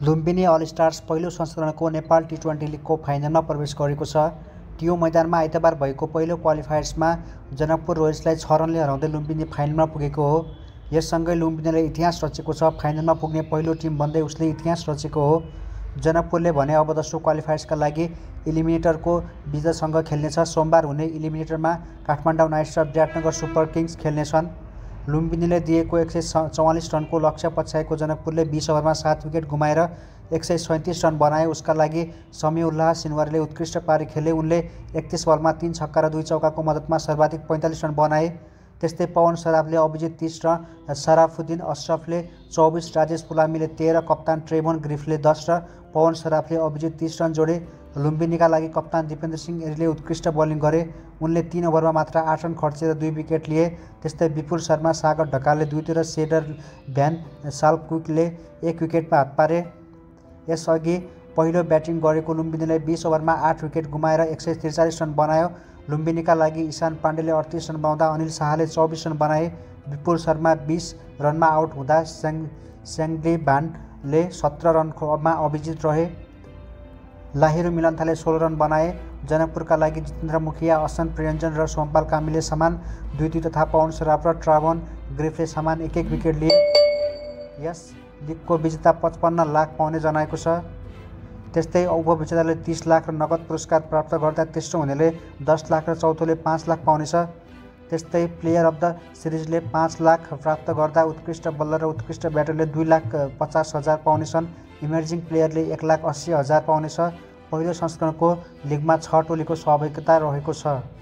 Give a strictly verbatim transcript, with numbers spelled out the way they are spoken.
Lumbini all stars पहिलो संस्करणको Nepal T twenty लिगको फाइनलमा प्रवेश गरेको छ। टियु मैदानमा आइतबार भएको पहिलो क्वालिफायर्समा जनकपुर रोयल्सलाई छ रनले हराउँदै लुम्बिनी फाइनलमा पुगेको हो। यससँगै लुम्बिनीले इतिहास रचेको छ। फाइनलमा पुग्ने पहिलो टिम बन्दै उसले इतिहास रचेको हो। जनकपुरले भने अब दोस्रो क्वालिफायर्सका लागि इलिमिनेटरको विजेतासँग खेल्नेछ। सोमबार हुने इलिमिनेटरमा काठमाडौँ नाइट्स र विराटनगर सुपर किङ्स खेल्नेछन्। लुम्बिनीले दिएको एक सय चौवालिस रनको लक्ष्य पछ्याएको जनकपुरले बीस ओभरमा सात विकेट गुमाएर एक सय सैँतिस रन बनाए। उसका लागि समिउल्लाह सिनवारीले उत्कृष्ट पारी खेले। उनले एकतीस बलमा तीन छक्का र दुई चौकाको मद्दतमा सर्वाधिक पैँतालिस रन बनाए। त्यस्तै पवन सराफले अभिजित तीस र सराफुद्दिन अशरफले चौबिस, राजेश पुलामीले तेह्र, कप्तान ट्रेभोन ग्रिफले दस र पवन सराफले अभिजित तीस रन जोडे। लुम्बिनीका लागि कप्तान दिपेन्द्र सिंह एरीले उत्कृष्ट बलिङ गरे। उनले तीन ओभरमा मात्र आठ रन खर्चेर दुई विकेट लिए। त्यस्तै विपुल शर्मा, सागर ढकालले दुईतिर र सेडर भ्यान सालक्विकले एक विकेटमा हात पारे। यसअघि पहिलो ब्याटिङ गरेको लुम्बिनीले बीस ओभरमा आठ विकेट गुमाएर एक सय त्रिचालिस रन बनायो। लुम्बिनीका लागि ईशान पाण्डेले अडतिस रन बनाउँदा अनिल शाहले चौबिस रन बनाए। विपुल शर्मा बीस रनमा आउट हुँदा स्याङ स्याङ्ली भानले सत्र रनमा अभिजित रहे। लाहिरू मिलन्थाले सोह्र रन बनाए। जनकपुरका लागि जितेन्द्र मुखिया, असन प्रियञ्जन र सोमपाल कामीले समान दुई दुई तथा पवन सराफ र ट्राभन ग्रिफले समान एक एक विकेट लिए। यस लिगको विजेता पचपन्न लाख पाउने जनाएको छ। त्यस्तै उपविजेताले तीस लाख र नगद पुरस्कार प्राप्त गर्दा तेस्रो हुनेले दस लाख र चौथोले पाँच लाख पाउनेछ। त्यस्तै प्लेयर अफ द सिरिजले पाँच लाख प्राप्त गर्दा उत्कृष्ट बल्लर र उत्कृष्ट ब्याटरले दुई लाख पचास हजार पाउनेछन्। इमर्जिङ प्लेयरले एक लाख अस्सी हजार पाउनेछ। पहिलो संस्करणको लिगमा छ टोलीको सहभागिता रहेको छ।